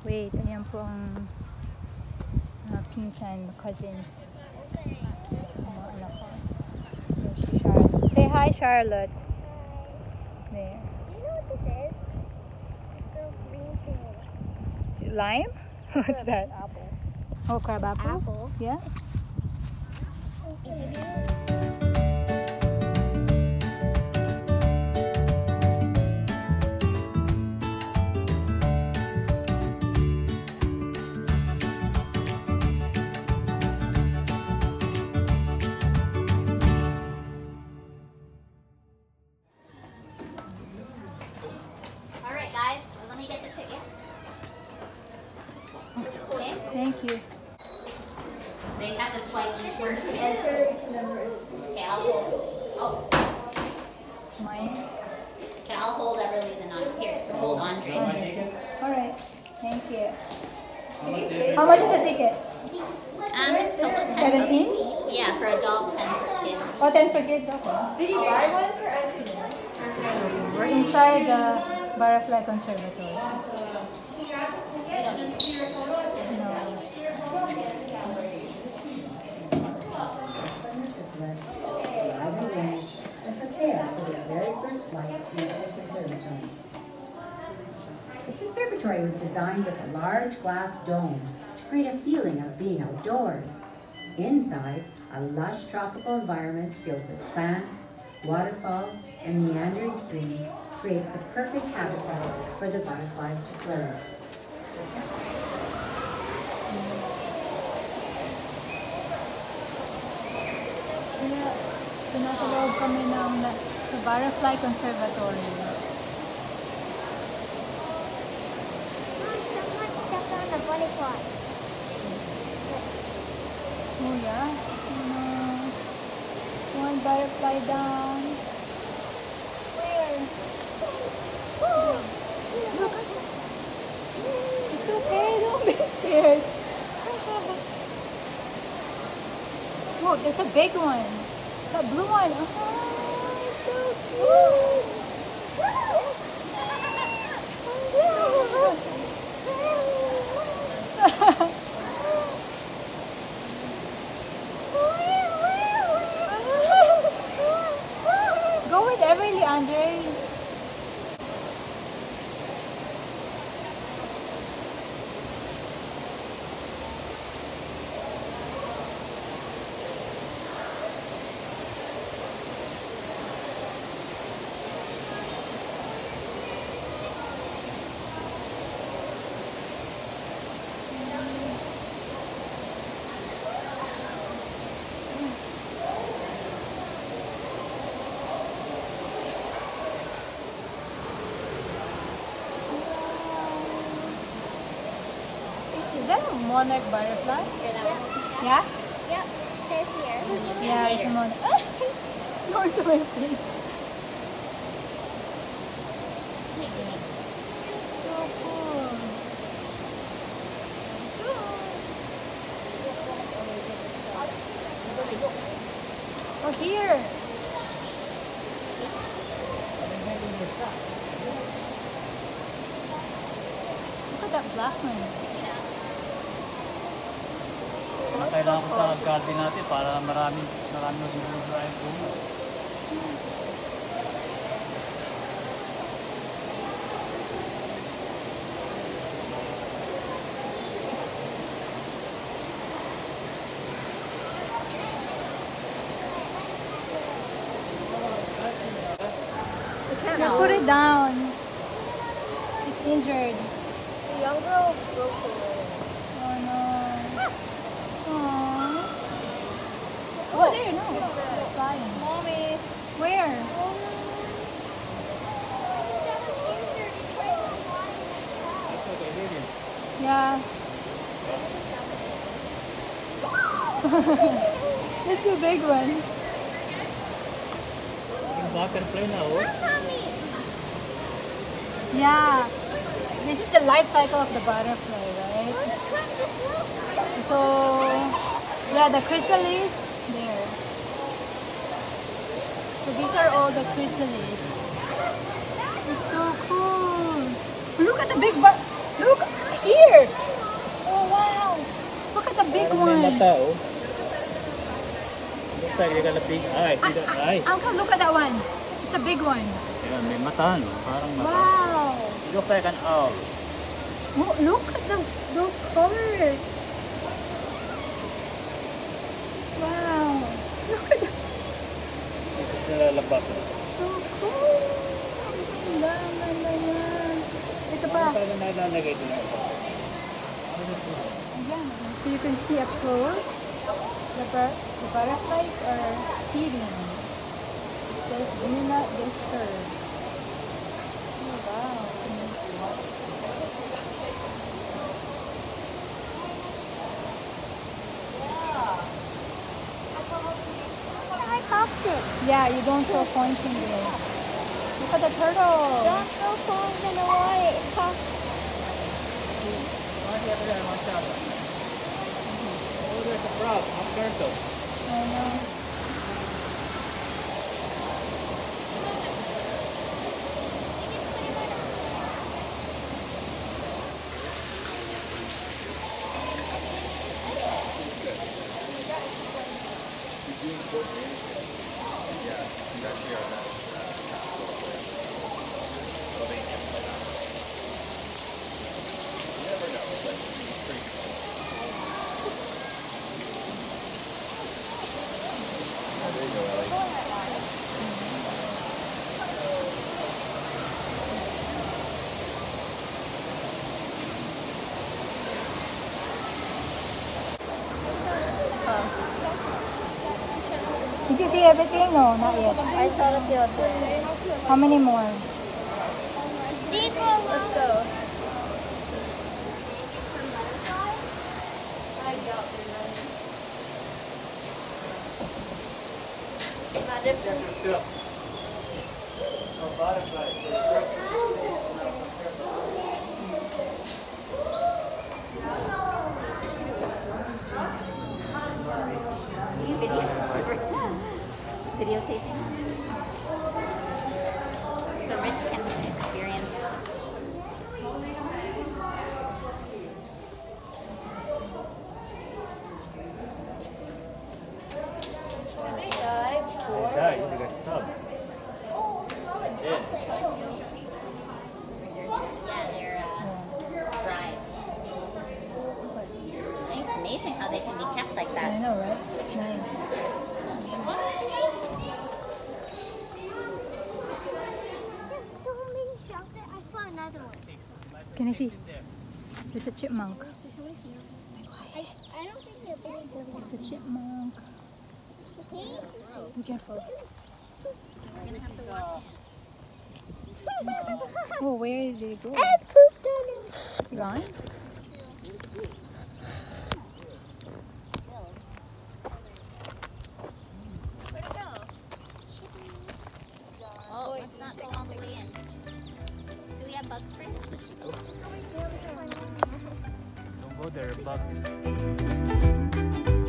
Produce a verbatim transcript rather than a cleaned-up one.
Wait, ayan po ang uh, pinsan, cousins. Mga anak ko. There's si Charlotte. Say hi, Charlotte. There. You know what this is? It's a green thing. Lime? What's that? Apple. Oh, crab apple? Apple. Yeah. Alright guys, well, let me get the tickets. Okay? Thank you. They have to swipe each first. Okay, I'll hold. Oh. Mine? Okay, I'll hold Everly's and on. Here, hold Andre's. Alright. Thank you. How much is the ticket? Um, it's a ten. seventeen? Yeah, for adult, ten for kids. Oh, ten for kids, okay. Did you buy one for Anthony? We're inside the Butterfly Conservatory. No. Arrive arranged and prepare for their very first flight into the conservatory. The conservatory was designed with a large glass dome to create a feeling of being outdoors. Inside, a lush tropical environment filled with plants, waterfalls, and meandering streams creates the perfect habitat for the butterflies to flourish. Kaya, nasa loob kami ng sa Butterfly Conservatory. Someone stepped on the butterfly. Oh yeah? Ano? One butterfly down. Where? Look at that. It's okay, don't be scared. Look, there's a big one. The blue one. Oh, it's so cute. Go with Everly, Andre. Is that a monarch butterfly? Yeah? Yep, it says here. Yeah, it's a monarch. Going to my face. So cool. Oh, here. Look at that black one. Kailangan ko sa garden natin para marami marami magmumula yung puno. Yeah, put it down. It's injured. The young girl broke the leg. Oh no. Aww. Oh, there, no. It's flying. Mommy. Where? Yeah. It's a big one. Yung butterfly na oh. Yeah. This is the life cycle of the butterfly, right? So, yeah, the chrysalis, there. So these are all the chrysalis. It's so cool. Look at the big but. Look here. mga tao. Looks like they got a big eye. See that eye? Uncle, look at that one. It's a big one. Yeah, may mata, no? Parang mata. Wow. It looks like an owl. Oh, look at those those colors. Wow. Look at that. Ito sila labas. So cool. Ang ganda na yan. Ito pa. Ano tayo nalalagay ito na? Ayan. So you can see up close. The, bur- the butterflies are feeding. It says do not disturb. Oh, wow. I popped it. Yeah, you don't throw points in there. Look at the turtle. Don't go phones in the water. It pops. Oh, there's a frog, a turtle. I know. Did you see everything? No, not yet. I saw the field there. How many more? Let's go. You video? Videotaping? So Rich can experience. Yeah, you got stub. Yeah. Yeah, they're uh, fried. It's amazing how they can be kept like I that. know, right? It's nice. This one? I saw another one. Can I see? There's a chipmunk. I, I don't think they're big. It's a chipmunk. Be careful. We're gonna have to watch it. Oh, where did it go? I pooped on it. It's gone? Oh, let's not go all the way in. Do we have bug spray? Don't go there, bugs.